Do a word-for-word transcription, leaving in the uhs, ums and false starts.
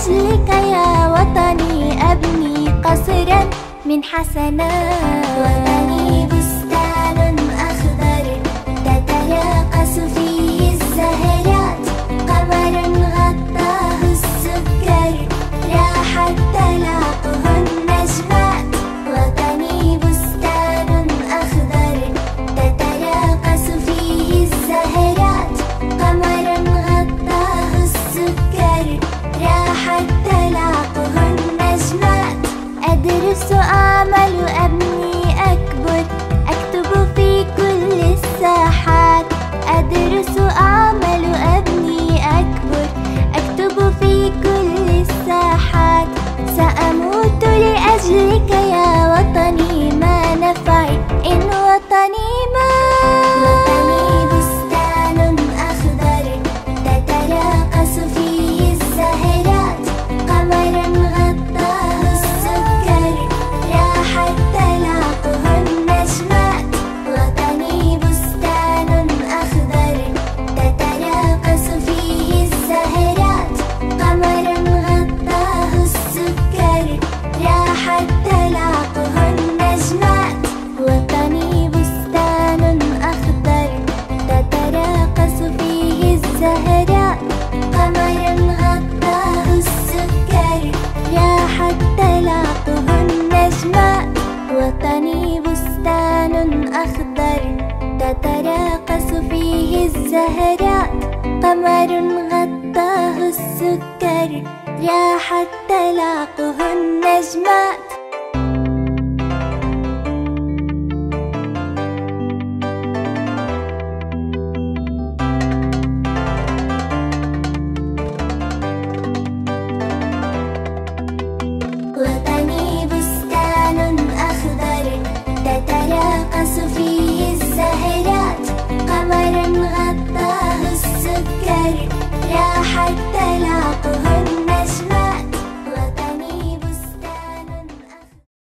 لأجلك يا وطني أبني قصرا من حسنات. وطني بستان أخضر تتراقص فيه الزهرات، قمر غطاه السكر راحت تلاقه النجمات. وطني بستان أخضر تتراقص فيه الزهرات، قمر غطاه السكر راحت تلاقه النجمات. أدرس أعمل أبني أكبر أكتب في كل الساحات. أدرس أعمل أبني أكبر أكتب في كل الساحات. سأموت لأجلك يا وطني، ما نفعي إن وطني مات. وطني بستان أخضر تتراقص فيه الزهرات، قمر غطاه السكر راحت تلاقه النجمات. وطني بستان أخضر تتراقص فيه الزهرات، قمر غطاه السكر راحت تلاقه النجمات. وطني بستان أخضر تتراقص فيه الزهرات، قمر غطاه السكر راحت تلاقه النجمات. وطني بستان أخضر تتراقص فيه الزهرات، قمر غطاه السكر راحت تلاقه النجمات. وطني بستان أخضر تتراقص فيه الزهرات، قمر غطاه السكر